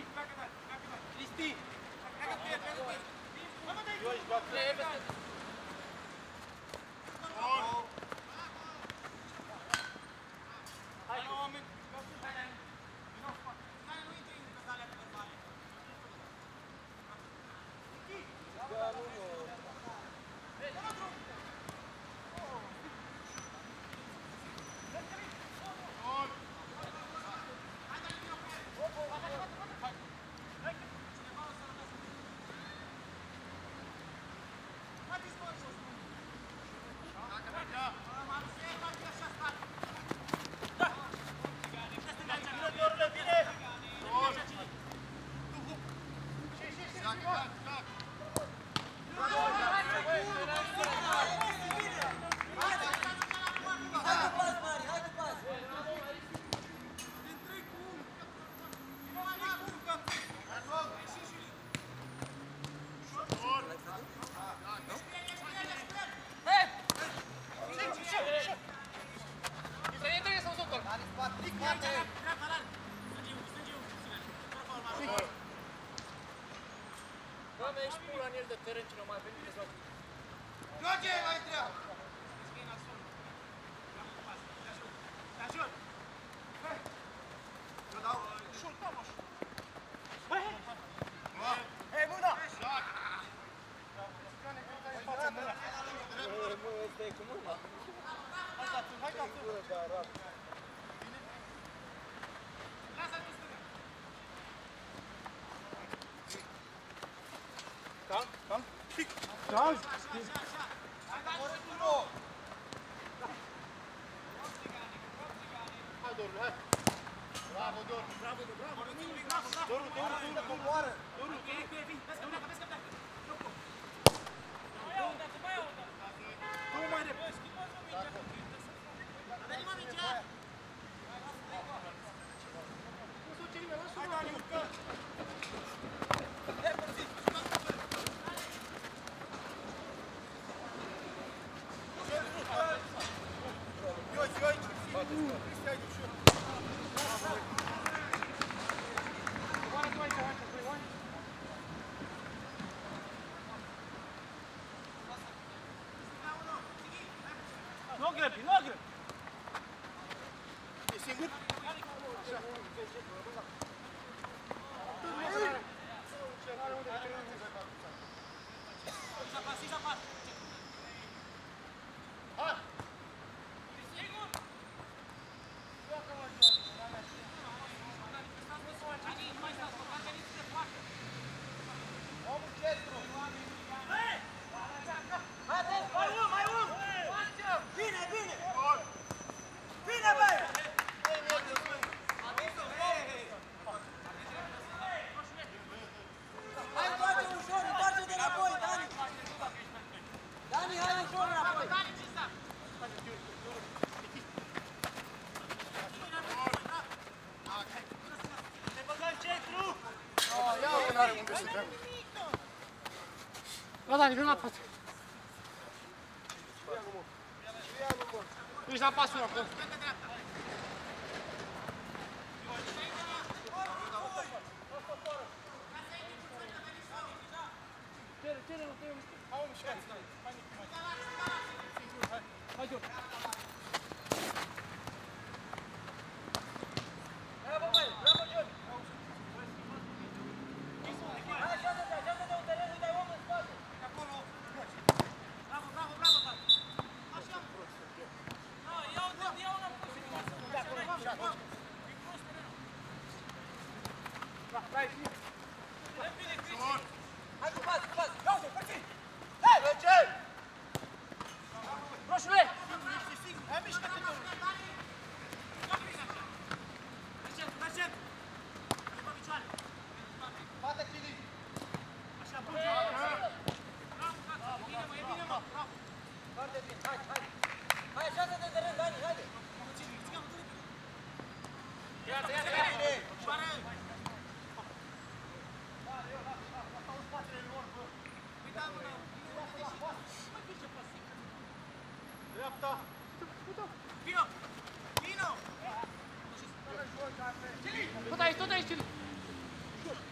Cristi! Down. Dani, vem lá, Pato. Eles já passam na conta. Tot aici, Cili!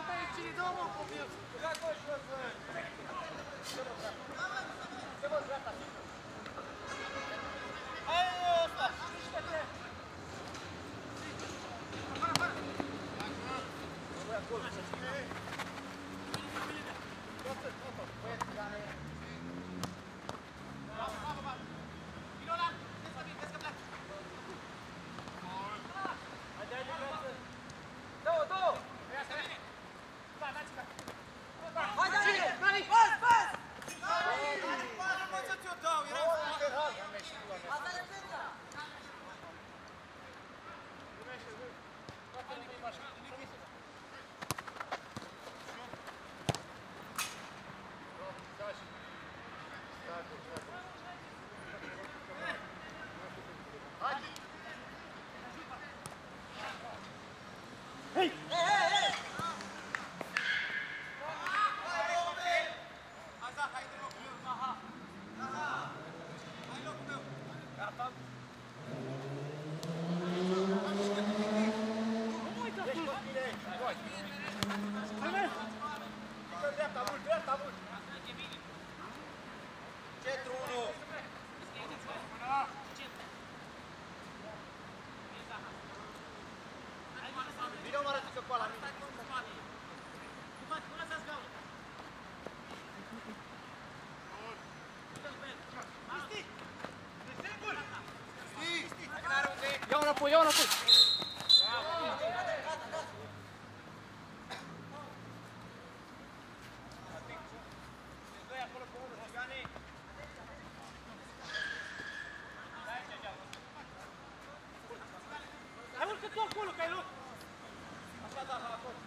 Ia înapoi! Hai, urcă tu acolo, că ai loc! Așa, da, acolo!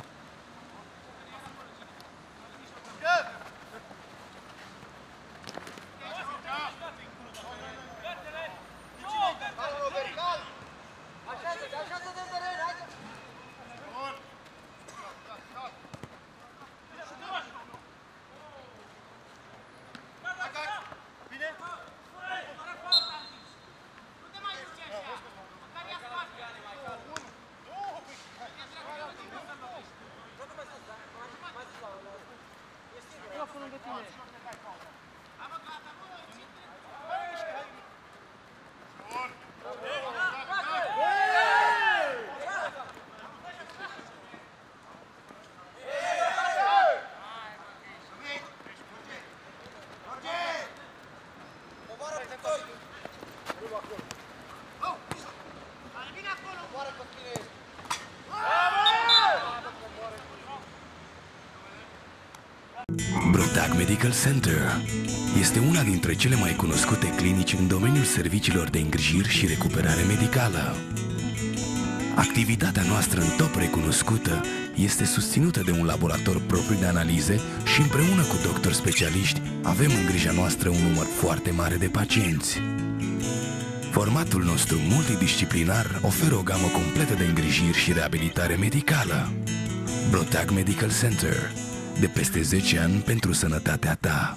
Brotag Medical Center este una dintre cele mai cunoscute clinici în domeniul serviciilor de îngrijiri și recuperare medicală. Activitatea noastră în top recunoscută este susținută de un laborator propriu de analize și împreună cu doctori specialiști avem în grija noastră un număr foarte mare de pacienți. Formatul nostru multidisciplinar oferă o gamă completă de îngrijiri și reabilitare medicală. Brotag Medical Center, de peste 10 ani pentru sănătatea ta.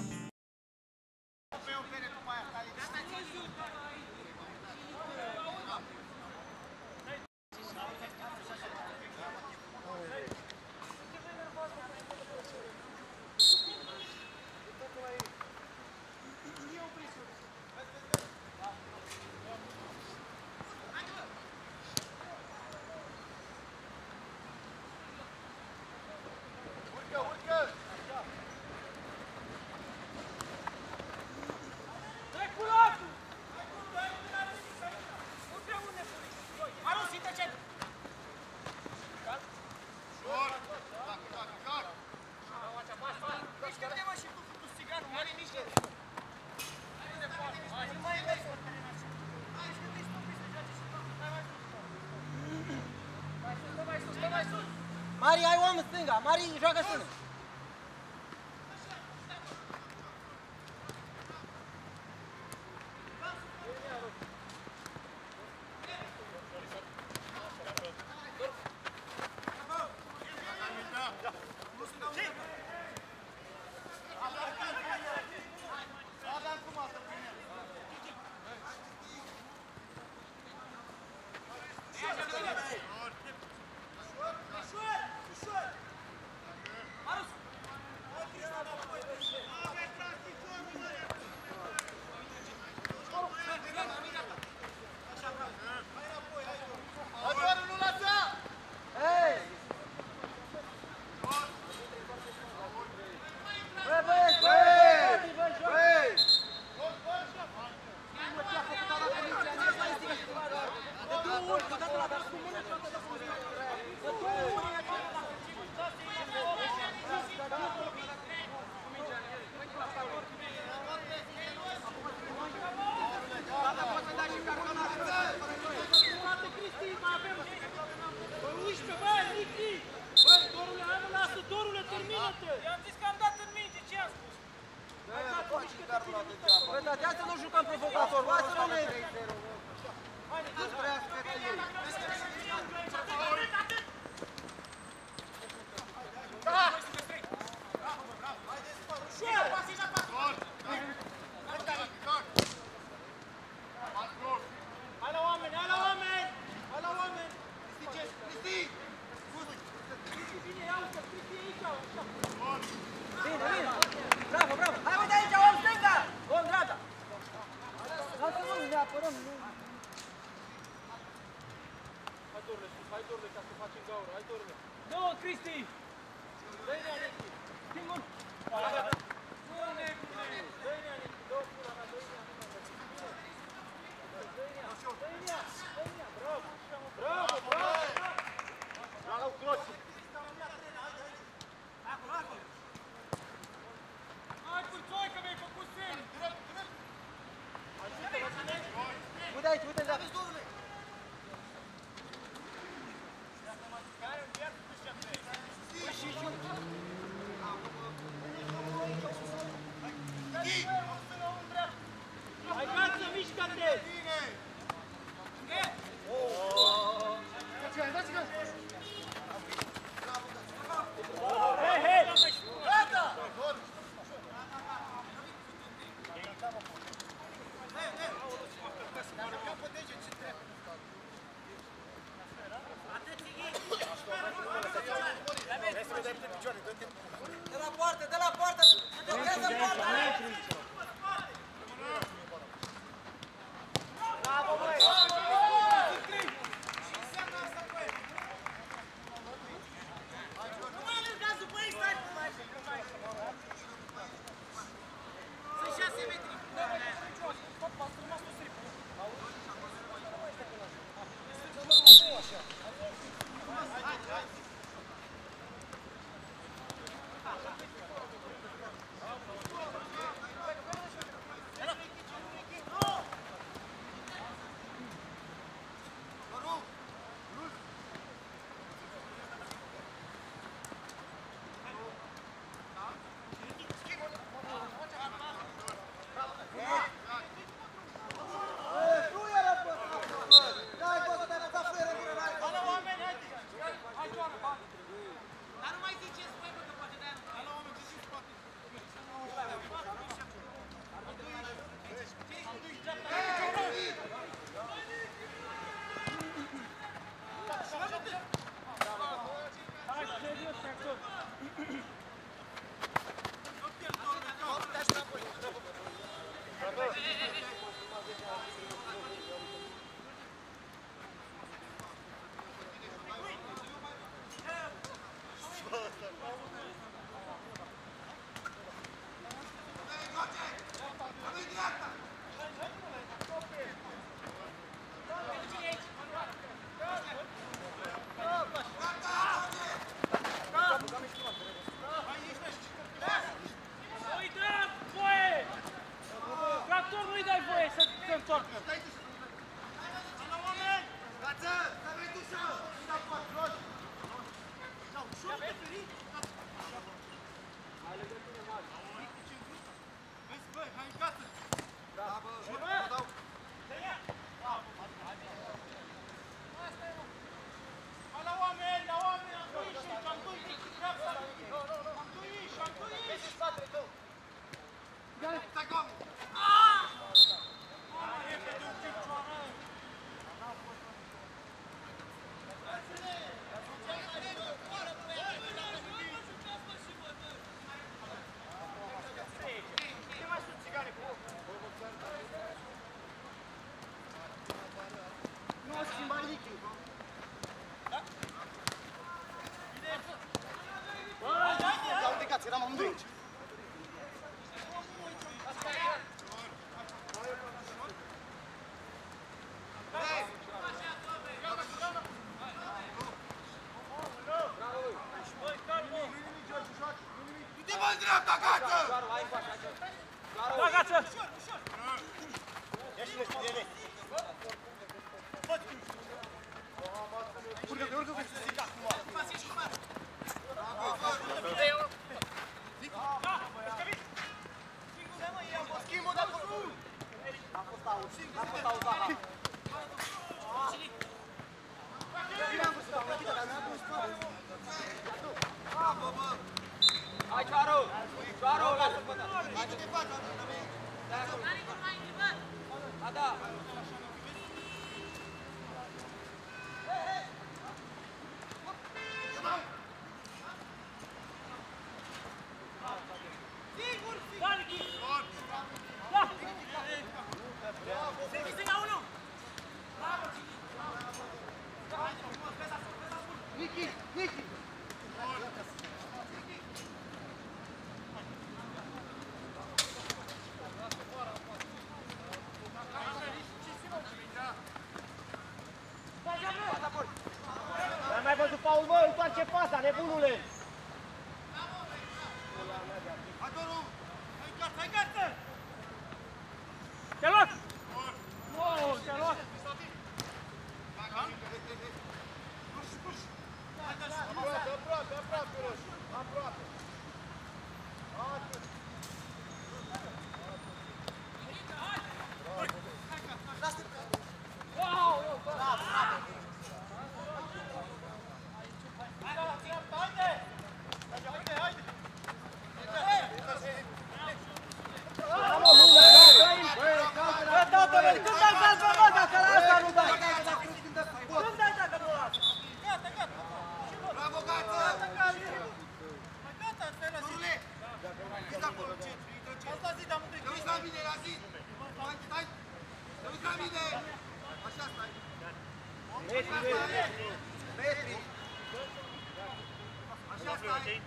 Mari, ai om în stânga! Mari, joacă stânga! frate, hai să nu jucăm provocator, hai să nu ne... Hai la oameni, hai la oameni! Hai la oameni! Cristi! Bine, ia uite, Cristi e aici, așa. Bine, bine! Bravo, bravo! Hai uite aici, om stânga! Om dreapta! Lasă-mă, ne apărăm, nu... Hai, Dorle, sus, hai, Dorle, ca să facem gaură, hai, Dorle. Nu, Cristi! Dă-i nea, Nichi! Singur! Nu, nebune! Dă-i nea, Nichi, dă-o pula mea, dă-i nea, nu mă vezi. Dă-i nea, dă-i nea, dă-i nea, bravo! Bravo, bravo! Bravo, croci! Acolo, acolo! Hai, Pârțoi, că mi-ai făcut semn! Ajută-mă, cine? Uite aici, uite în dreapta! Hai, Gață, mișcă-te! Hei, hei! Gata! De la poartă, de la poartă! Blochează poarta! Bravo, băi! Nu mai alergați după ei, stai! Sunt 6 metri! Eram amândoi aici. Du-te mă în dreapta, Gață! Da, Gață! Ia și le urcă, urcă, vezi să zic acum. Schimbă de acolo! nebunule! Te-a luat! Wow, te-a luat! Aproape, Roșu, aproape.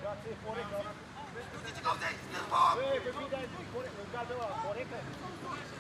Corectă.